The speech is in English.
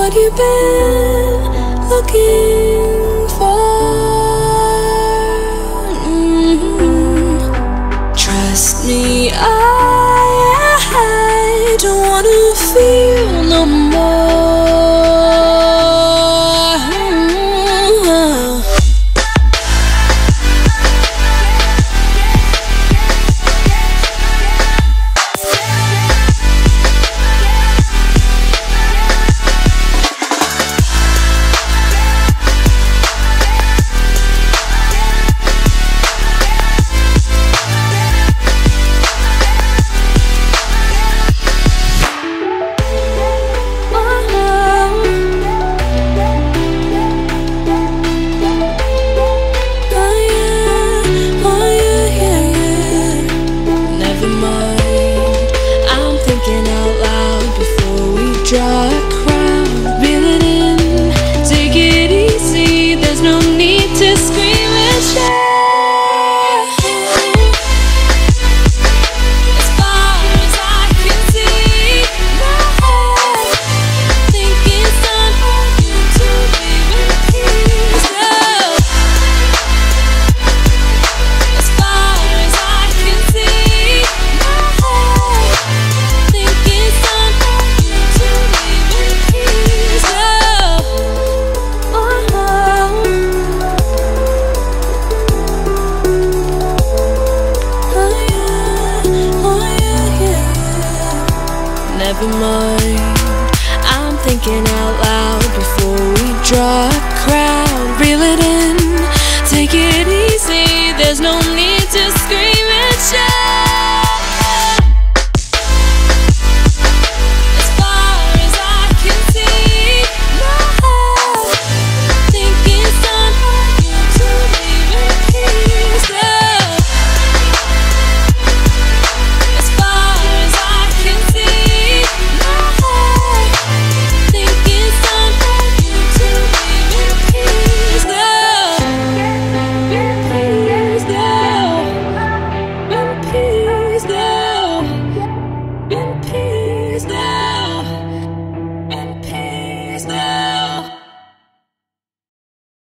what you've been looking for. Trust me, I don't wanna feel no more. Draw a crowd, reel it in, take it easy, there's no need to scream and shout. As far as I can see, my head think it's time for you to leave in peace. As far as I can see, my head think it's time for you to leave in peace. Never mind, I'm thinking out loud before we draw a crowd. Reel it in, take it easy, there's no need to scream and shout.